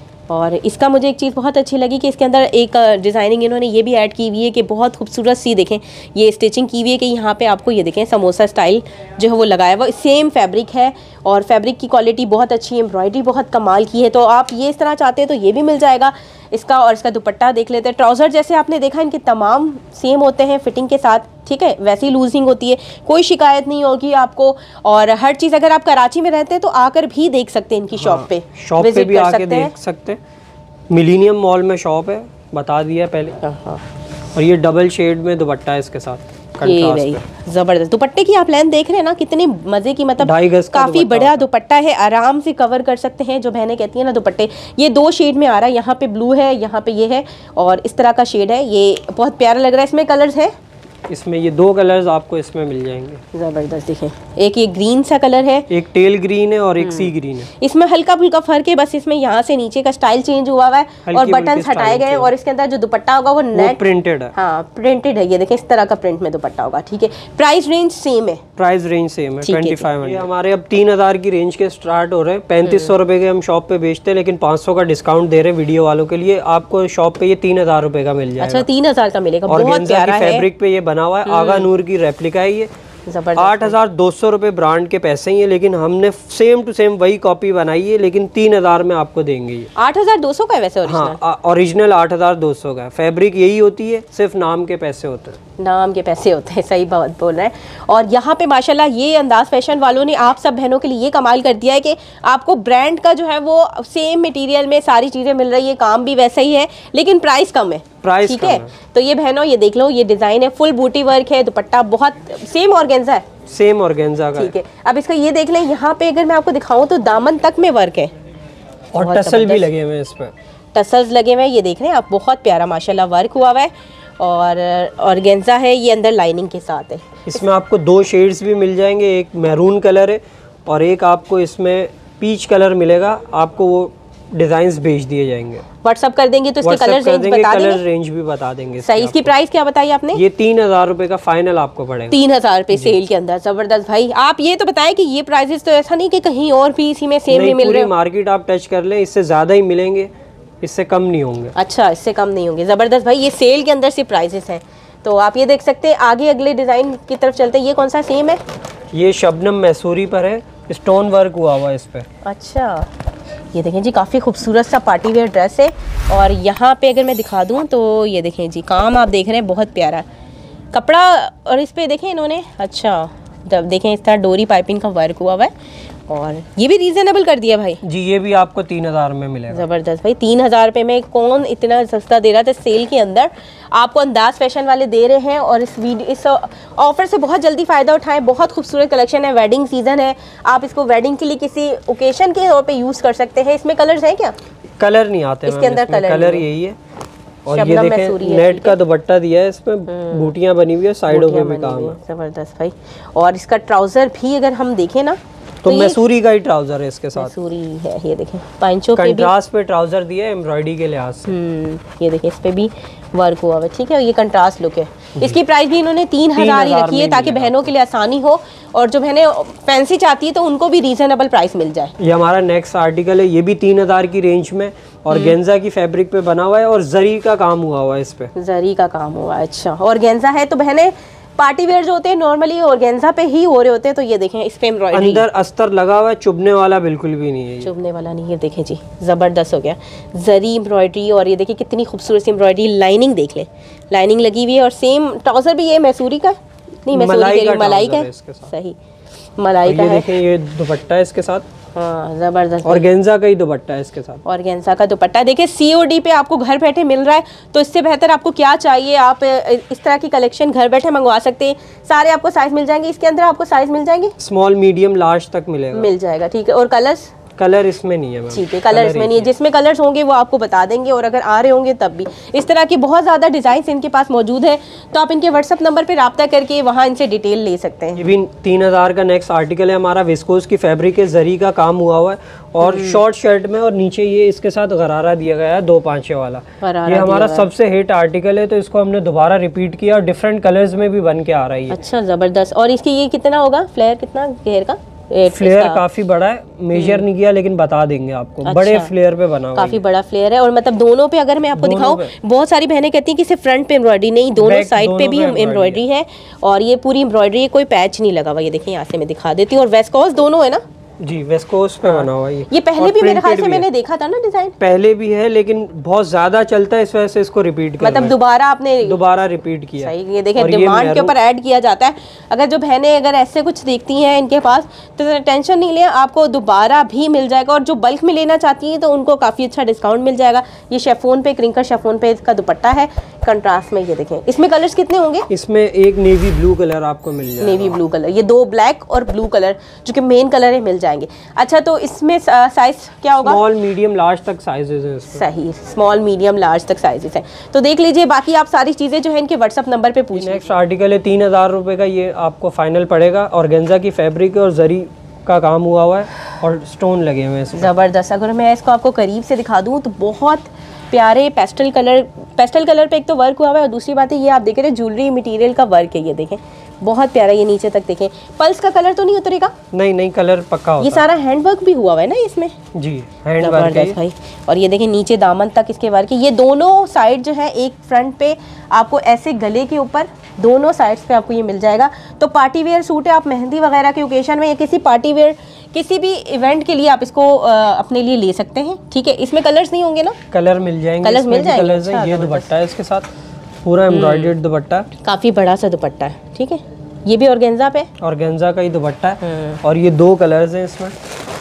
और इसका मुझे एक चीज़ बहुत अच्छी लगी कि इसके अंदर एक डिज़ाइनिंग इन्होंने ये भी ऐड की हुई है कि बहुत खूबसूरत सी देखें ये स्टिचिंग की हुई है कि यहाँ पे आपको ये देखें समोसा स्टाइल जो है वो लगाया हुआ, सेम फैब्रिक है और फैब्रिक की क्वालिटी बहुत अच्छी है, एम्ब्रॉयडरी बहुत कमाल की है। तो आप ये इस तरह चाहते हैं तो ये भी मिल जाएगा इसका। और इसका दुपट्टा देख लेते हैं। ट्राउज़र जैसे आपने देखा इनके तमाम सेम होते हैं फिटिंग के साथ, ठीक है, वैसी लूजिंग होती है, कोई शिकायत नहीं होगी आपको। और हर चीज़ अगर आप कराची में रहते हैं तो आकर भी देख सकते हैं इनकी शॉप हाँ, पे शॉप पे भी आके देख सकते हैं। मिलीनियम मॉल में शॉप है, बता दिया पहले। हाँ। और ये डबल शेड में दुपट्टा है इसके साथ, ये जबरदस्त दुपट्टे की आप लेंथ देख रहे हैं ना, कितने मजे की, मतलब ढाई गज काफी बड़ा दुपट्टा है, आराम से कवर कर सकते हैं। जो बहनें कहती हैं ना दुपट्टे, ये दो शेड में आ रहा है, यहाँ पे ब्लू है, यहाँ पे ये है और इस तरह का शेड है। ये बहुत प्यारा लग रहा है। इसमें कलर्स है, इसमें ये दो कलर्स आपको इसमें मिल जाएंगे। जबरदस्त देखें, एक ये ग्रीन सा कलर है, एक टेल ग्रीन है और एक सी ग्रीन है। इसमें हल्का फुल्का फर्क है, बस इसमें यहाँ से नीचे का स्टाइल चेंज हुआ हुआ है और बटन हटाए गए और इसके अंदर जो दुपट्टा होगा वो नेट प्रिंटेड है। हाँ प्रिंटेड है, ये देखें इस तरह का प्रिंट में दुपट्टा होगा, ठीक है। प्राइस रेंज सेम है, प्राइस रेंज सेम है ट्वेंटी फाइव हंड्रेड। हमारे अब तीन हजार की रेंज के स्टार्ट हो रहे हैं, पैंतीस सौ रुपए के हम शॉप पे बेचते हैं, लेकिन पाँच सौ का डिस्काउंट दे रहे हैं वीडियो वालों के लिए। आपको शॉप पे ये तीन हजार रुपए का मिल जाएगा। अच्छा तीन हजार का मिलेगा, बहुत प्यारा है। फैब्रिक पे ये बना हुआ है, आगा नूर की रेप्लिका है ये। आठ हजार दो सौ रुपए ब्रांड के पैसे ही है, लेकिन हमने सेम टू सेम वही कॉपी बनाई है, लेकिन तीन हजार में आपको देंगे ये। आठ हजार दो सौ का है वैसे ओरिजिनल? हाँ ओरिजिनल आठ हजार दो सौ का है। फैब्रिक यही होती है, सिर्फ नाम के पैसे होते हैं, नाम के पैसे होते हैं, सही बात बोल रहे हैं। और यहाँ पे माशाल्लाह ये अंदाज फैशन वालों ने आप सब बहनों के लिए ये कमाल कर दिया है कि आपको ब्रांड का जो है वो सेम मटेरियल में सारी चीज़ें मिल रही है, काम भी वैसा ही है लेकिन प्राइस कम है, प्राइस ठीक है। तो ये बहनों ये देख लो, ये डिज़ाइन है, फुल बूटी वर्क है, दुपट्टा बहुत सेम ऑर्गेन्जा है, सेम ऑर्गेन्जा का, ठीक है। अब इसका ये देख लें, यहाँ पे अगर मैं आपको दिखाऊं तो दामन तक में वर्क है और टसल भी लगे हुए हैं, इस पर टसल्स लगे हुए हैं, ये देख रहे हैं आप, बहुत प्यारा माशाल्लाह वर्क हुआ हुआ है और ऑर्गेन्जा है, ये अंदर लाइनिंग के साथ है। इसमें आपको दो शेड्स भी मिल जाएंगे, एक मैरून कलर है और एक आपको इसमें पीच कलर मिलेगा। आपको वो डिजाइन्स भेज दिए जाएंगे, व्हाट्सअप कर देंगे तो इसके कलर रेंज बता देंगे, कलर रेंज भी बता देंगे। सही, इसकी प्राइस क्या बताई आपने? ये तीन हजार रुपए का फाइनल आपको पड़ेगा, तीन हजार रुपए सेल के अंदर। जबरदस्त भाई, आप ये तो बताएं कि ये प्राइसेस तो ऐसा नहीं कि कहीं और भी इसी में सेम नहीं मिल रहे, मार्केट आप टच कर लें, इससे ज्यादा ही मिलेंगे, इससे कम नहीं होंगे। अच्छा, इससे कम नहीं होंगे। जबरदस्त भाई, ये सेल के अंदर से प्राइसेस हैं, तो आप ये देख सकते हैं। आगे अगले डिजाइन की तरफ चलते हैं। ये कौन सा सेम है? ये शबनम मैसूरी पर है, स्टोन वर्क हुआ हुआ इस पे। अच्छा, ये देखें जी, काफ़ी खूबसूरत सा पार्टी वेयर ड्रेस है और यहाँ पे अगर मैं दिखा दूँ तो ये देखें जी, काम आप देख रहे हैं बहुत प्यारा कपड़ा। और इस पे देखें इन्होंने, अच्छा जब देखें इस तरह डोरी पाइपिंग का वर्क हुआ हुआ है और ये भी रीजनेबल कर दिया भाई जी। ये भी आपको तीन हजार में मिलेगा। ज़बरदस्त भाई, तीन हज़ार रुपये में कौन इतना सस्ता दे रहा था सेल के अंदर? आपको अंदाज फैशन वाले दे रहे हैं और इस वीडियो इस ऑफर से बहुत जल्दी फ़ायदा उठाएं। बहुत खूबसूरत कलेक्शन है, वेडिंग सीजन है, आप इसको वेडिंग के लिए किसी ओकेशन के तौर पे यूज़ कर सकते हैं। इसमें कलर्स हैं क्या? कलर नहीं आते इसके अंदर, कलर कलर यही है। और ये देखें नेट का दुपट्टा दिया है, इसमें बूटियां बनी हुई है, साइडों में भी काम है। ज़बरदस्त भाई। और इसका ट्राउज़र भी अगर हम देखें ना तो, तो मैसूरी का ही ट्राउजर है इसके साथ, मैसूरी है। ये देखें पांचों पे भी कंट्रास्ट पे ट्राउजर दिया है एम्ब्रॉयडरी के लिहाज से। ये देखें इस पे भी वर्क हुआ हुआ, ठीक है, ये कंट्रास्ट लुक है। इसकी प्राइस भी इन्होंने तीन हजार ही रखी है ताकि बहनों के लिए आसानी हो, और जो बहनें फैंसी चाहती है तो उनको भी रीजनेबल प्राइस मिल जाए। ये हमारा नेक्स्ट आर्टिकल है, ये भी तीन हजार की रेंज में और गेंजा की फैब्रिक पे बना हुआ है और जरी का काम हुआ हुआ है इस पे, जरी का काम हुआ है। अच्छा, और गेंजा है तो बहनें पार्टी वेयर जो होते हैं नॉर्मली और गेंजा पे ही हो रहे होते हैं, तो ये देखें इस पे एम्ब्रॉयडरी, अंदर अस्तर लगा हुआ है, चुभने वाला बिल्कुल भी नहीं है, चुभने वाला नहीं है। देखें जी जबरदस्त हो गया, जरी एम्ब्रॉयडरी, और ये देखिए कितनी खूबसूरत सी एम्ब्रॉयडरी, लाइनिंग देख लें, लाइनिंग लगी हुई है, और सेम ट्राउजर भी ये मैसूरी का नहीं, मैसूरी का मलाई का है, सही मलाई का है। देखें ये दुपट्टा है इसके साथ, हाँ जबरदस्त, और गेंजा का ही दुपट्टा है इसके साथ, और गेंजा का दुपट्टा। देखिए सीओडी पे आपको घर बैठे मिल रहा है, तो इससे बेहतर आपको क्या चाहिए, आप इस तरह की कलेक्शन घर बैठे मंगवा सकते हैं। सारे आपको साइज मिल जाएंगे, इसके अंदर आपको साइज मिल जाएंगे, स्मॉल मीडियम लार्ज तक मिलेगा, मिल जाएगा, ठीक है। और कलर्स, कलर इसमें नहीं है, ठीक है, कलर इसमें नहीं है, जिसमें कलर्स होंगे वो आपको बता देंगे, और अगर आ रहे होंगे तब भी। इस तरह की बहुत ज़्यादा डिज़ाइन इनके पास मौजूद है, तो आप इनके व्हाट्सअप नंबर पे रब्ता करके वहाँ इनसे डिटेल ले सकते हैं। ये भी तीन हजार का नेक्स्ट आर्टिकल है हमारा, विस्कोस की फैब्रिक है, जरी का काम हुआ हुआ है, और शॉर्ट शर्ट में, और नीचे ये इसके साथ गरारा दिया गया है दो पांचे वाला। ये हमारा सबसे हिट आर्टिकल है, तो इसको हमने दोबारा रिपीट किया और डिफरेंट कलर्स में भी बन के आ रही है। अच्छा जबरदस्त। और इसकी ये कितना होगा फ्लेयर, कितना घेर का? फ्लेयर काफी बड़ा है, मेजर नहीं किया लेकिन बता देंगे आपको। अच्छा, बड़े फ्लेयर पे बना हुआ, काफी बड़ा फ्लेयर है। और मतलब दोनों पे अगर मैं आपको दिखाऊं, बहुत सारी बहनें कहती हैं कि सिर्फ फ्रंट पे एम्ब्रॉयडरी नहीं, दोनों साइड पे भी एम्ब्रॉयडरी है, और ये पूरी एम्ब्रॉयडरी है, कोई पैच नहीं लगा हुआ। ये देखिए यहाँ से मैं दिखा देती हूँ, और वेस्कोस दोनों है ना जी, वेस्कोस पे बना हुआ है। ये पहले भी मेरे ख्याल से मैंने देखा था ना डिजाइन, पहले भी है लेकिन बहुत ज्यादा चलता है, इस वजह से इसको रिपीट कर, मतलब दोबारा आपने दोबारा रिपीट किया। सही, ये देखें डिमांड के ऊपर ऐड किया जाता है। अगर जो बहनें अगर ऐसे कुछ देखती हैं इनके पास, तो टेंशन नहीं लें, आपको दोबारा भी मिल जाएगा। और जो बल्क में लेना चाहती हैं तो उनको काफी अच्छा डिस्काउंट मिल जाएगा। ये शेफोन पे, क्रिंकर शेफोन पे इसका दुपट्टा है कंट्रास्ट में। ये देखें इसमें कलर्स कितने होंगे, इसमें एक नेवी ब्लू कलर आपको मिल जाएगा, नेवी ब्लू कलर, ये दो ब्लैक और ब्लू कलर जो कि मेन कलर है मिल जाएंगे। अच्छा, तो इसमें साइज क्या होगा? स्मॉल मीडियम लार्ज तक साइजेस हैं इसमें। सही, स्मॉल मीडियम लार्ज तक साइजेस हैं, तो देख लीजिए। बाकी आप सारी चीजें जो है इनके व्हाट्सअप नंबर पे पूछ। नेक्स्ट आर्टिकल है तीन हजार रुपए का, ये आपको फाइनल पड़ेगा, और गेंजा की फैब्रिक और जरी का काम हुआ हुआ है और स्टोन लगे हुए हैं। जबरदस्त। अगर मैं इसको आपको करीब से दिखा दूं तो बहुत प्यारे पेस्टल कलर, पेस्टल कलर पे एक तो वर्क हुआ हुआ है, और दूसरी बात है ये आप देख रहे हैं ज्वेलरी मटेरियल का वर्क है। ये देखें बहुत प्यारा, ये नीचे तक देखें। पल्स का कलर तो नहीं उतरेगा? नहीं नहीं, कलर पक्का होता है। ये सारा हैंड वर्क भी हुआ हुआ है ना इसमें? जी, हैंड वर्क है भाई। और ये देखें नीचे दामन तक इसके वर्क है। ये दोनों साइड जो है, एक फ्रंट पे आपको ऐसे गले के ऊपर, दोनों साइड्स पे आपको ये मिल जाएगा। तो पार्टी वेयर सूट है, आप मेहंदी वगैरह के ओकेशन में या किसी पार्टी वेयर किसी भी इवेंट के लिए आप इसको आ, अपने लिए ले सकते हैं, ठीक है। इसमें कलर्स नहीं होंगे ना? कलर मिल जाएंगे, कलर्स मिल जाएंगे। अच्छा, ये दुपट्टा है इसके साथ, पूरा एम्ब्रॉयडर्ड दुपट्टा, काफी बड़ा सा दुपट्टा है, ठीक है। ये भी ऑर्गेन्जा पे, ऑर्गेन्जा का ही दुपट्टा है, और ये दो कलर्स हैं इसमें,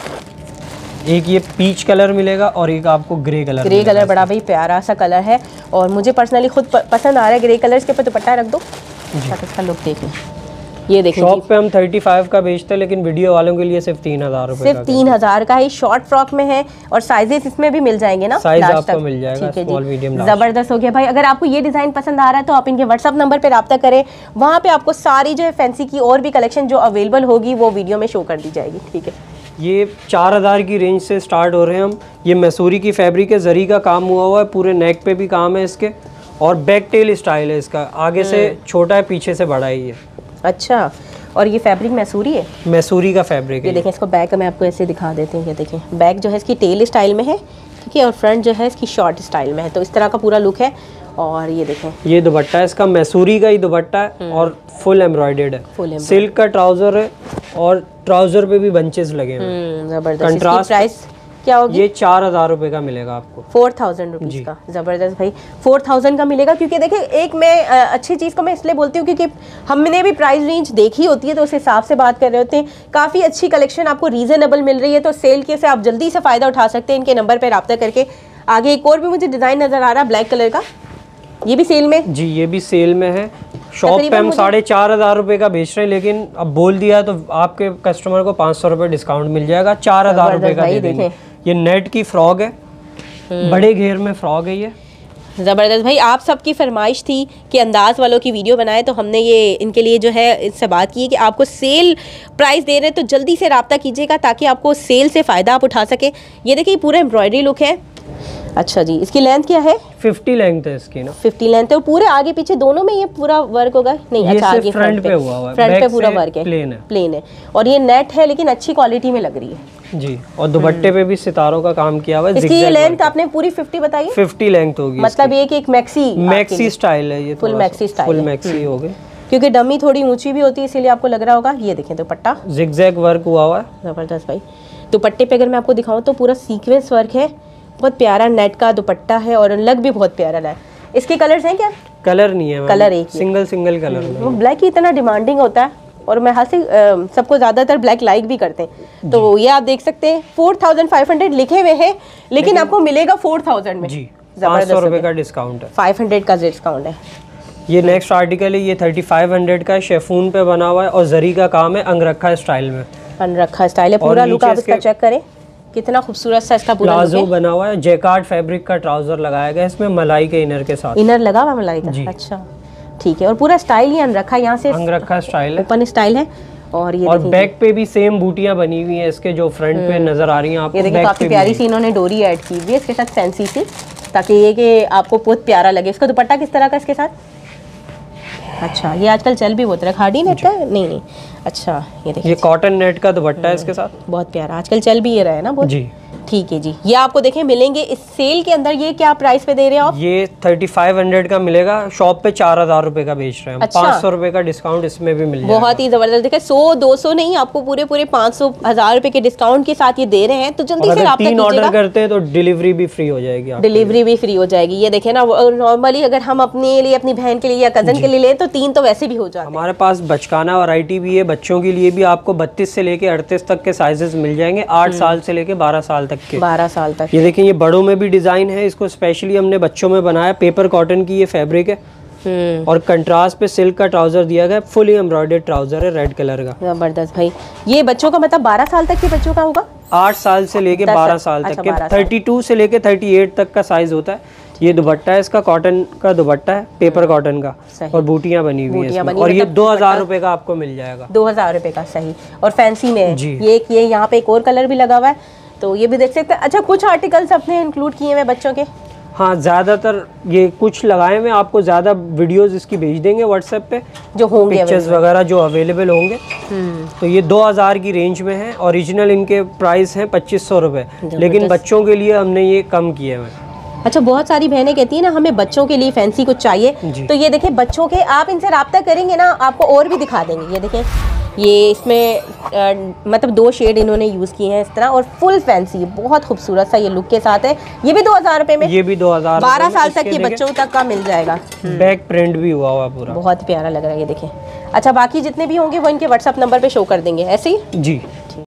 एक ये पीच कलर मिलेगा और एक आपको ग्रे कलर। ग्रे कलर बड़ा भाई प्यारा सा कलर है, और मुझे पर्सनली खुद पसंद आ रहा है ग्रे कलर। इसके ऊपर दुपट्टा रख दो, इसका लुक देख लें। ये देखिए शॉप पे हम पैंतीस का बेचते हैं, लेकिन वीडियो वालों के लिए सिर्फ तीन हजार रुपए, सिर्फ तीन हजार का ही शॉर्ट फ्रॉक में है, और साइजेस इसमें भी मिल जाएंगे ना, साइज आपको मिल जाएगा, स्मॉल मीडियम लार्ज। जबरदस्त हो गया भाई। अगर आपको ये डिजाइन पसंद आ रहा है तो आप इनके व्हाट्सअप नंबर पे रब्ता करें, वहाँ पे आपको सारी जो है फैंसी की और भी कलेक्शन जो अवेलेबल होगी वो वीडियो में शो कर दी जाएगी, ठीक है। ये चार हजार की रेंज से स्टार्ट हो रहे हैं हम। ये मैसूरी की फैब्रिक है, जरी का काम हुआ हुआ है, पूरे नेक पे भी काम है इसके, और बैक टेल स्टाइल है इसका, आगे से छोटा है पीछे से बड़ा ही है। अच्छा, और ये फैब्रिक मैसूरी है, मैसूरी का फैब्रिक है। ये देखें इसको बैक में आपको ऐसे दिखा देते हैं। ये देखें बैक जो है इसकी टेल स्टाइल में है, ठीक है, और फ्रंट जो है इसकी शॉर्ट स्टाइल में है, तो इस तरह का पूरा लुक है। और ये देखें ये दुपट्टा है इसका, मैसूरी का ही दुपट्टा है और फुल एम्ब्रॉयडर्ड है, फुल सिल्क का ट्राउजर है, और ट्राउजर पे भी बंचेस लगे हैं। जबरदस्त। कंट्रास्ट प्राइस क्या होगी? ये चार हजार रुपए का मिलेगा आपको, फोर थाउजेंड रुपीज का। जबरदस्त भाई, फोर थाउजेंड का मिलेगा। क्योंकि देखिए एक मैं अच्छी चीज़ को मैं इसलिए बोलती हूँ क्योंकि हमने भी प्राइस रेंज देखी होती है, तो उस हिसाब से बात कर रहे होते हैं। काफ़ी अच्छी कलेक्शन आपको रीजनेबल मिल रही है, तो सेल के से आप जल्दी से फ़ायदा उठा सकते हैं इनके नंबर पर रब्ता करके। आगे एक और भी मुझे डिज़ाइन नज़र आ रहा है ब्लैक कलर का, ये भी सेल में? जी, ये भी सेल में है। शॉप पे हम साढ़े चार हजार रुपए का बेच रहे हैं, लेकिन अब बोल दिया तो आपके कस्टमर को पाँच सौ रुपए डिस्काउंट मिल जाएगा, चार हजार रुपए का दे देंगे। ये नेट की फ्रॉक है, बड़े घेर में फ्रॉक है ये, ज़बरदस्त भाई, आप सबकी फरमाइश थी कि अंदाज वालों की वीडियो बनाए, तो हमने ये इनके लिए जो है इससे बात की है कि आपको सेल प्राइस दे रहे हैं तो जल्दी से रब्ता कीजिएगा ताकि आपको सेल से फ़ायदा आप उठा सके। ये देखिए पूरा एम्ब्रॉयडरी लुक है। अच्छा जी, इसकी लेंथ क्या है? फिफ्टी लेंथ है इसकी ना। फिफ्टी लेंथ है और पूरे आगे पीछे दोनों में ये पूरा वर्क होगा? नहीं, अच्छा आगे फ्रंट पे हुआ हुआ है, फ्रंट पे पूरा वर्क है, प्लेन है प्लेन है और ये नेट है लेकिन अच्छी क्वालिटी में लग रही है जी। और दुपट्टे पे भी सितारों का काम किया हुआ है। इसकी ये लेंथ आपने पूरी फिफ्टी बताई? फिफ्टी लेंथ होगी, मतलब ये कि एक मैक्सी मैक्सी स्टाइल है ये, full maxi style, full maxi हो गई क्योंकि डमी थोड़ी ऊंची भी होती है इसीलिए आपको लग रहा होगा। ये देखें दुपट्टा जिगजैग वर्क हुआ हुआ है, जबरदस्त भाई। दुपट्टे पे अगर मैं आपको दिखाऊं तो पूरा सीक्वेंस वर्क है, बहुत प्यारा नेट का दुपट्टा है और लग भी बहुत प्यारा है। इसके कलर्स हैं क्या? कलर नहीं है, कलर एक सिंगल सिंगल कलर में। वो ब्लैक ही इतना डिमांडिंग होता है और मैं हंसी सबको ज्यादातर ब्लैक लाइक भी करते हैं, तो ये आप देख सकते हैं फोर थाउजेंड फाइव हंड्रेड लिखे हुए हैं लेकिन आपको मिलेगा फोर थाउजेंड में जी। पाँच सौ रुपए का डिस्काउंट है, फाइव हंड्रेड का डिस्काउंट है। ये नेक्स्ट आर्टिकल है, ये थर्टी फाइव हंड्रेड का शेफून पे बना हुआ है और जरी का काम है, अंगरखा स्टाइल में। अंगरखा स्टाइल है पूरा लुक, आप इसका चेक करें कितना खूबसूरत सा इसका पूरा प्लाजो बना हुआ है, जैकार्ड फैब्रिक का ट्राउजर लगाया गया इसमें मलाई के इनर के साथ। इनर लगा हुआ मलाई का? अच्छा ठीक है। और पूरा स्टाइल ही अंगरखा, यहाँ से अंगरखा स्टाइल है, ओपन स्टाइल है। और ये और बैक पे भी सेम बूटियां बनी हुई हैं इसके जो फ्रंट पे नजर आ रही हैं आपको। ये देखिए काफी प्यारी सी इन्होंने डोरी ऐड की हुई है इसके साथ, फैंसी सी, ताकि ये कि आपको बहुत प्यारा लगे। इसका दुपट्टा किस तरह का इसके साथ? अच्छा, ये आजकल चल भी बहुत रहा है, खाड़ी नेट का? नहीं नहीं, अच्छा ये देखिए ये कॉटन नेट का दुपट्टा है इसके साथ, बहुत प्यारा, आजकल चल भी ये रहा है ना बहुत जी। ठीक है जी। ये आपको देखें मिलेंगे इस सेल के अंदर। ये क्या प्राइस पे दे रहे हैं आप? ये थर्टी फाइव हंड्रेड का मिलेगा, शॉप पे चार हजार रुपए का बेच रहे हैं। अच्छा। पाँच सौ रुपए का डिस्काउंट इसमें भी मिल जाएगा। बहुत ही जबरदस्त। देखिए सौ दो सौ नहीं, आपको पूरे पूरे पाँच सौ हजार रुपए के डिस्काउंट के साथ ये दे रहे हैं, तो जल्दी से राब्ता तीन ऑर्डर करते हैं तो डिलीवरी भी फ्री हो जाएगी, डिलीवरी भी फ्री हो जाएगी। ये देखे ना, नॉर्मली अगर हम अपने लिए, अपनी बहन के लिए या कजन के लिए ले तो तीन तो वैसे भी हो जाते हैं। हमारे पास बचकाना वैरायटी भी है, बच्चों के लिए भी आपको बत्तीस से लेके अड़तीस तक के साइजेस मिल जाएंगे, आठ साल से लेके बारह साल तक के। बारह साल तक। ये देखिए, ये बड़ों में भी डिजाइन है, इसको स्पेशली हमने बच्चों में बनाया। पेपर कॉटन की ये फैब्रिक है और कंट्रास्ट पे सिल्क का ट्राउजर दिया गया, फुली एम्ब्रॉयडर्ड ट्राउजर है रेड कलर का। जबरदस्त भाई। ये बच्चों का मतलब बारह साल तक के बच्चों का होगा? आठ साल से लेके बारह साल तक के, थर्टी टू से लेके थर्टी एट तक का साइज होता है। ये दुपट्टा है इसका, कॉटन का दुपट्टा है, पेपर कॉटन का, और बूटियां बनी हुई है और ये दो हजार रुपए का आपको मिल जाएगा। दो हजार रुपए का, सही। और फैंसी में ये ये यहाँ पे एक और कलर भी लगा हुआ है, तो ये भी देख सकते हैं। अच्छा, कुछ आर्टिकल्स अपने इंक्लूड किए हुए बच्चों के? हाँ, ज़्यादातर ये कुछ लगाए हुए, आपको ज़्यादा वीडियोस इसकी भेज देंगे व्हाट्सएप पे, जो होंगे पिक्चर्स वगैरह जो अवेलेबल होंगे। तो ये दो हज़ार की रेंज में है, ओरिजिनल इनके प्राइस हैं पच्चीस सौ रुपये, लेकिन बच्चों के लिए हमने ये कम किए हुए। अच्छा, बहुत सारी बहनें कहती हैं ना हमें बच्चों के लिए फैंसी कुछ चाहिए, तो ये देखें बच्चों के, आप इनसे रब्ता करेंगे ना आपको और भी दिखा देंगे। ये देखें, ये इसमें आ, मतलब दो शेड इन्होंने यूज़ किए हैं इस तरह, और फुल फैंसी, बहुत खूबसूरत सा ये लुक के साथ है। ये भी दो हज़ार रुपये में, ये भी दो हज़ार बारह साल तक के बच्चों तक का मिल जाएगा। बैक प्रिंट भी हुआ हुआ पूरा, बहुत प्यारा लग रहा है ये देखें। अच्छा, बाकी जितने भी होंगे वो इनके व्हाट्सअप नंबर पे शो कर देंगे ऐसे ही? जी।